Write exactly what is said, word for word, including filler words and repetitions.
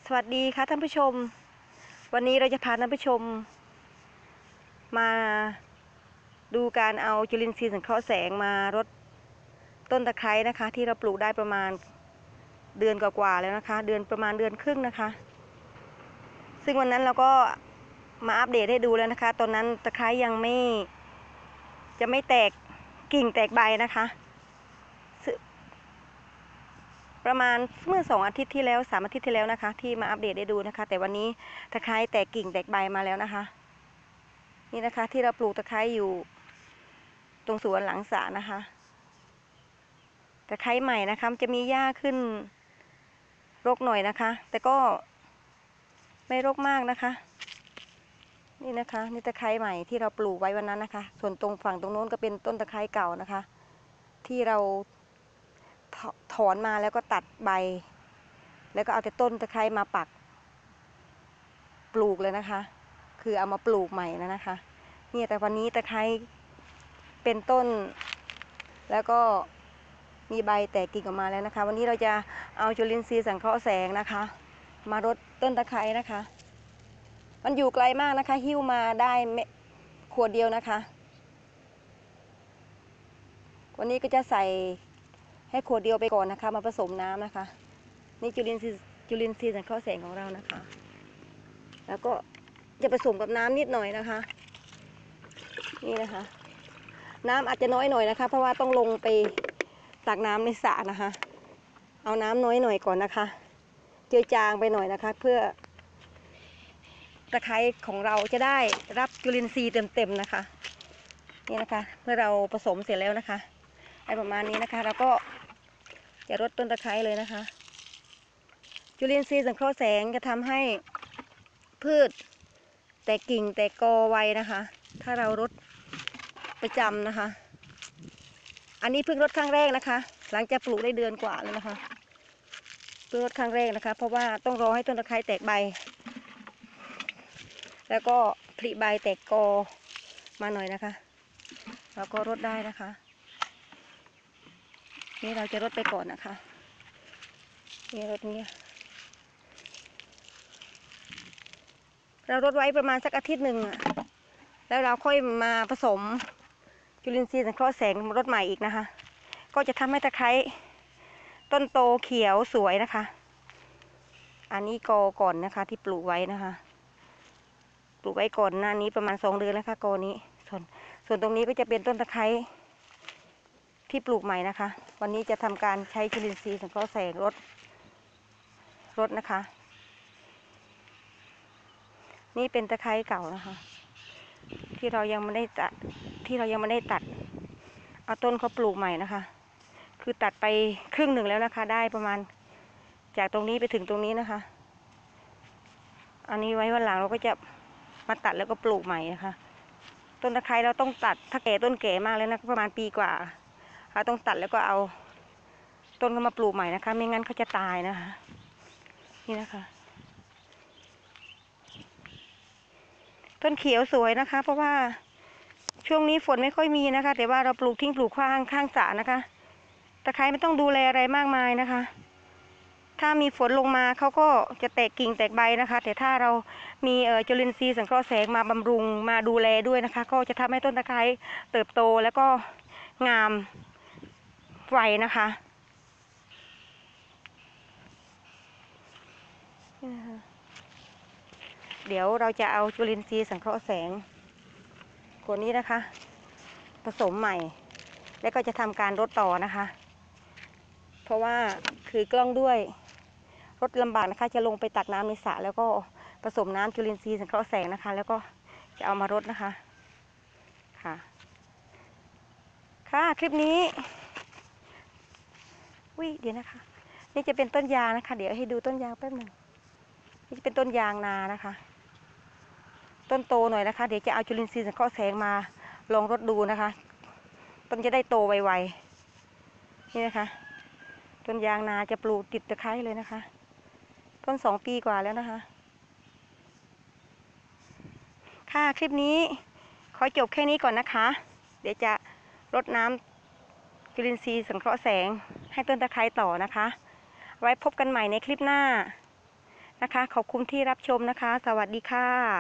สวัสดีค่ะท่านผู้ชมวันนี้เราจะพาท่านผู้ชมมาดูการเอาจุลินทรีย์สังเคราะห์แสงมารดต้นตะไคร้นะคะที่เราปลูกได้ประมาณเดือนกว่าๆแล้วนะคะเดือนประมาณเดือนครึ่งนะคะซึ่งวันนั้นเราก็มาอัปเดตให้ดูแล้วนะคะตอนนั้นตะไคร้ยังไม่จะไม่แตกกิ่งแตกใบนะคะประมาณเมื่อสองอาทิตย์ที่แล้วสามอาทิตย์ที่แล้วนะคะที่มาอัปเดตได้ดูนะคะแต่วันนี้ตะไคร้แตกกิ่งแตกใบมาแล้วนะคะนี่นะคะที่เราปลูกตะไคร้อยู่ตรงสวนหลังสระนะคะตะไคร้ใหม่นะคะจะมีหญ้าขึ้นรกหน่อยนะคะแต่ก็ไม่รกมากนะคะนี่นะคะนี่ตะไคร้ใหม่ที่เราปลูกไว้วันนั้นนะคะส่วนตรงฝั่งตรงโน้นก็เป็นต้นตะไคร้เก่านะคะที่เราถอนมาแล้วก็ตัดใบแล้วก็เอาแต่ต้นตะไคร้มาปักปลูกเลยนะคะคือเอามาปลูกใหม่แล้วนะคะนี่แต่วันนี้ตะไคร้เป็นต้นแล้วก็มีใบแตกกิ่งออกมาแล้วนะคะวันนี้เราจะเอาจุลินทรีย์สังเคราะห์แสงนะคะมารดต้นตะไคร้นะคะมันอยู่ไกลมากนะคะหิ้วมาได้ขวดเดียวนะคะวันนี้ก็จะใส่ให้ขวดเดียวไปก่อนนะคะมาผสมน้ำนะคะนี่จุลินทรีย์จุลินทรีย์สังเคราะห์แสงของเรานะคะแล้วก็จะผสมกับน้ำนิดหน่อยนะคะนี่นะคะน้ำอาจจะน้อยหน่อยนะคะเพราะว่าต้องลงไปตักน้ำในสระนะคะเอาน้ำน้อยหน่อยก่อนนะคะเจือจางไปหน่อยนะคะเพื่อตะไคร้ของเราจะได้รับจุลินทรีย์เต็มๆนะคะนี่นะคะเมื่อเราผสมเสร็จแล้วนะคะไอ้ประมาณนี้นะคะเราก็จะรดต้นตะไคร้เลยนะคะจุลินทรีย์สังเคราะห์แสงจะทำให้พืชแตกกิ่งแตกกอไวนะคะถ้าเรารดประจำนะคะอันนี้เพิ่งรดครั้งแรกนะคะหลังจากปลูกได้เดือนกว่าแล้วนะคะเพิ่งรดครั้งแรกนะคะเพราะว่าต้องรอให้ต้นตะไคร้แตกใบแล้วก็ผลิใบแตกกอมาหน่อยนะคะแล้วก็รดได้นะคะนี่เราจะรดไปก่อนนะคะนี่รดนี้เรารดไว้ประมาณสักอาทิตย์หนึ่งแล้วเราค่อยมาผสมจุลินทรีย์สังเคราะห์แสงรดใหม่อีกนะคะก็จะทำให้ตะไคร้ต้นโตเขียวสวยนะคะอันนี้กอก่อนนะคะที่ปลูกไว้นะคะปลูกไว้ก่อนหน้านี้ประมาณสองเดือนแล้วค่ะกอนี้ส่วนส่วนตรงนี้ก็จะเป็นต้นตะไคร้ที่ปลูกใหม่นะคะวันนี้จะทำการใช้จุลินทรีย์สังเคราะห์แสงรดรดนะคะนี่เป็นตะไคร้เก่านะคะที่เรายังไม่ได้ตัดที่เรายังไม่ได้ตัดเอาต้นเขาปลูกใหม่นะคะคือตัดไปครึ่งหนึ่งแล้วนะคะได้ประมาณจากตรงนี้ไปถึงตรงนี้นะคะอันนี้ไว้วันหลังเราก็จะมาตัดแล้วก็ปลูกใหม่นะคะต้นตะไคร้เราต้องตัดถ้าแก่ต้นแก่มากแล้วนะประมาณปีกว่าเราต้องตัดแล้วก็เอาต้นเขามาปลูกใหม่นะคะไม่งั้นเขาจะตายนะคะนี่นะคะต้นเขียวสวยนะคะเพราะว่าช่วงนี้ฝนไม่ค่อยมีนะคะแต่ว่าเราปลูกทิ้งปลูกขว้างข้างสระนะคะตะไคร้ไม่ต้องดูแลอะไรมากมายนะคะถ้ามีฝนลงมาเขาก็จะแตกกิ่งแตกใบนะคะแต่ถ้าเรามีเอ่อจุลินทรีย์สังเคราะห์แสงมาบำรุงมาดูแลด้วยนะคะก็จะทำให้ต้นตะไคร้เติบโตแล้วก็งามไวนะคะเดี๋ยวเราจะเอาจุลินทรีย์สังเคราะห์แสงตัวนี้นะคะผสมใหม่แล้วก็จะทำการรดต่อนะคะเพราะว่าถือกล้องด้วยรดลำบากนะคะจะลงไปตักน้ำในสระแล้วก็ผสมน้ำจุลินทรีย์สังเคราะห์แสงนะคะแล้วก็จะเอามารดนะคะค่ะค่ะคลิปนี้วิเดี๋ยวนะคะนี่จะเป็นต้นยางนะคะเดี๋ยวให้ดูต้นยางแป๊บหนึ่งนี่จะเป็นต้นยางนานะคะต้นโตหน่อยนะคะเดี๋ยวจะเอาจุลินทรีย์สังเคราะห์แสงมาลองรดดูนะคะต้นจะได้โตไวๆนี่นะคะต้นยางนาจะปลูกติดตะไคร้เลยนะคะต้นสองปีกว่าแล้วนะคะค่ะคลิปนี้ขอจบแค่นี้ก่อนนะคะเดี๋ยวจะรดน้ำจุลินทรีย์สังเคราะห์แสงให้ต้นตะไคร้ต่อนะคะไว้พบกันใหม่ในคลิปหน้านะคะขอบคุณที่รับชมนะคะสวัสดีค่ะ